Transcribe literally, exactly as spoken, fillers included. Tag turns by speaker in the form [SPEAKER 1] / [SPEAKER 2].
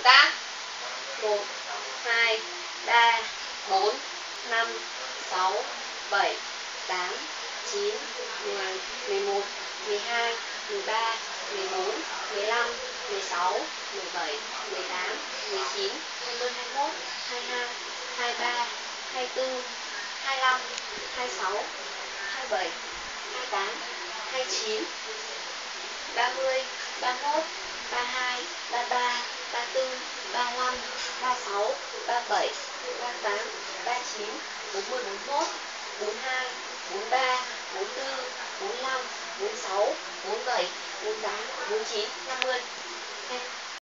[SPEAKER 1] tác. Một, hai, ba, bốn, năm, sáu, bảy, tám, chín, mười, mười một, mười hai, mười ba, mười bốn, mười lăm, mười sáu, mười bảy, mười tám, mười chín, hai mươi, hai mươi mốt, hai mươi hai, hai mươi ba, hai mươi tư, hai mươi lăm, hai mươi sáu, hai mươi bảy, hai mươi tám, hai mươi chín, ba mươi, ba mươi mốt, ba mươi hai, ba mươi ba, ba mươi tư, ba mươi lăm, ba mươi sáu, ba mươi bảy, ba mươi tám, ba mươi chín, bốn mươi, bốn mươi mốt, bốn mươi hai, bốn mươi ba, bốn mươi tư, bốn mươi lăm, bốn mươi sáu, bốn mươi bảy, bốn mươi tám, bốn mươi chín, năm mươi.